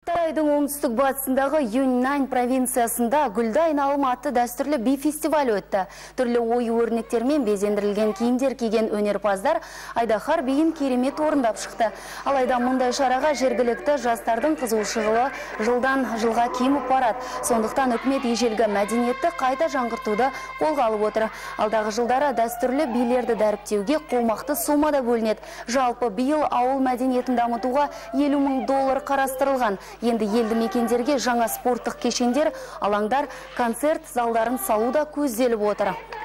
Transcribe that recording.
Қытайдың оңтүстік батысындағы Юньнань провинциясында гүлді айналым атты дәстүрлі би фестиваль өтті. Түрлі ою өрнектермен безендірілген киімдер киген өнерпаздар Айдаһар биін керемет орындап шықты. Алайда мұндай шараға жергілікті жастардың қызығушылығы жылдан жылға кеміп барады. Сондықтан үкімет ежелгі мәдениетті қайта жаңғыртуды қолға алып отыр. Алдағы жылдары дәстүрлі билерді дәріптеуге қомақты сомада бөлінеді. Жалпы биыл ауыл мәдениетін дамытуға $50.000 қарастырылған. Енді елді мекендерге жаңа спорттық кешендер, алаңдар, концерт залдарын салу да көзделіп отыр.